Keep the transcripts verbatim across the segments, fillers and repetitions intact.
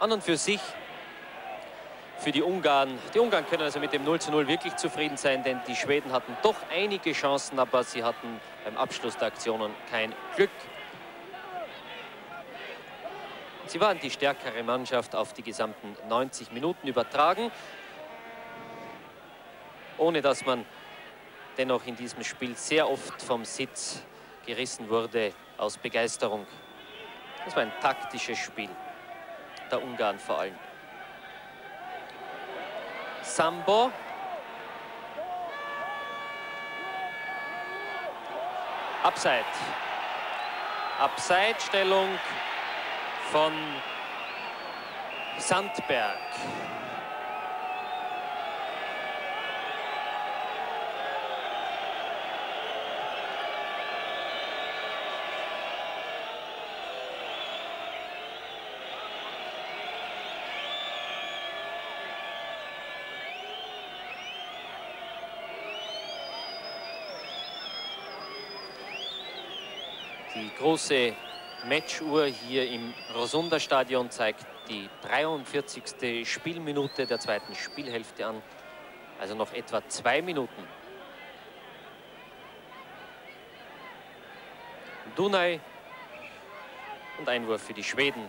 an und für sich für die Ungarn. Die Ungarn können also mit dem null zu null wirklich zufrieden sein, denn die Schweden hatten doch einige Chancen, aber sie hatten beim Abschluss der Aktionen kein Glück. Sie waren die stärkere Mannschaft auf die gesamten neunzig Minuten übertragen, ohne dass man dennoch in diesem Spiel sehr oft vom Sitz gerissen wurde aus Begeisterung. Das war ein taktisches Spiel der Ungarn vor allem. Sambo. Abseit. Abseitstellung von Sandberg. Die große Matchuhr hier im Rosunda-Stadion zeigt die dreiundvierzigste Spielminute der zweiten Spielhälfte an. Also noch etwa zwei Minuten. Dunaj und Einwurf für die Schweden.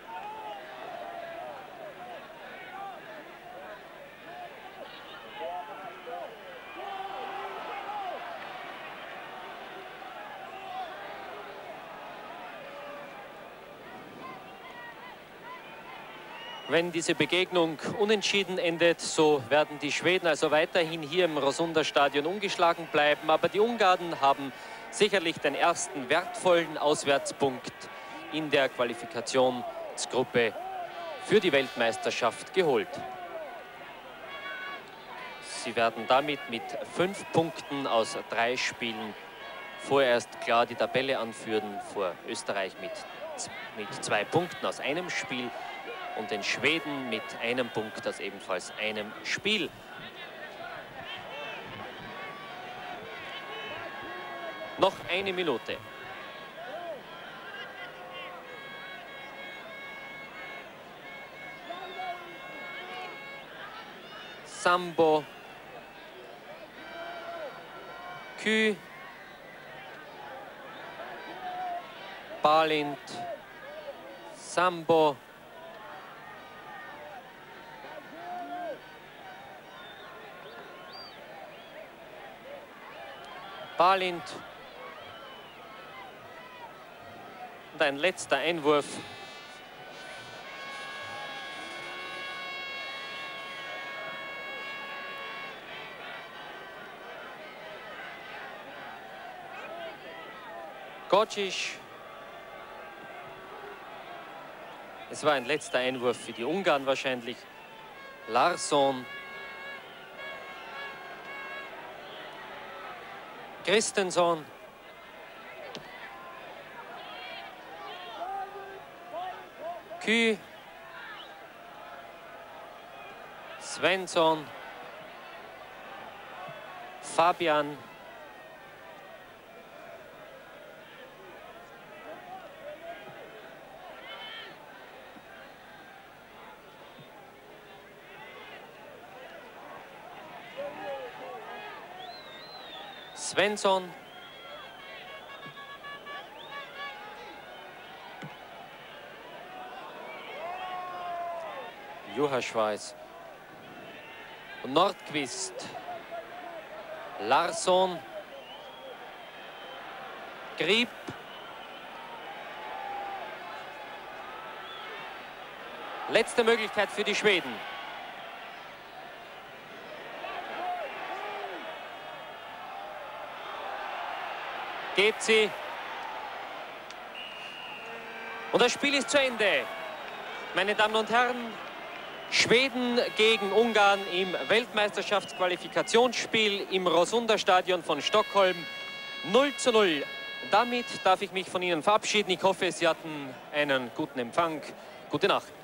Wenn diese Begegnung unentschieden endet, so werden die Schweden also weiterhin hier im Rosunda-Stadion ungeschlagen bleiben. Aber die Ungarn haben sicherlich den ersten wertvollen Auswärtspunkt in der Qualifikationsgruppe für die Weltmeisterschaft geholt. Sie werden damit mit fünf Punkten aus drei Spielen vorerst klar die Tabelle anführen, vor Österreich mit, mit zwei Punkten aus einem Spiel und den Schweden mit einem Punkt aus ebenfalls einem Spiel. Noch eine Minute. Sambo. Kü. Balint. Sambo. Balint. Und ein letzter Einwurf. Gocic. Es war ein letzter Einwurf für die Ungarn wahrscheinlich. Larsson. Christensen. Kü. Svensson. Fabian. Svensson. Juhaschweiz. Und Nordqvist. Larsson. Grip. Letzte Möglichkeit für die Schweden. Geht sie. Und das Spiel ist zu Ende. Meine Damen und Herren, Schweden gegen Ungarn im Weltmeisterschaftsqualifikationsspiel im Rosunda-Stadion von Stockholm. null zu null. Damit darf ich mich von Ihnen verabschieden. Ich hoffe, Sie hatten einen guten Empfang. Gute Nacht.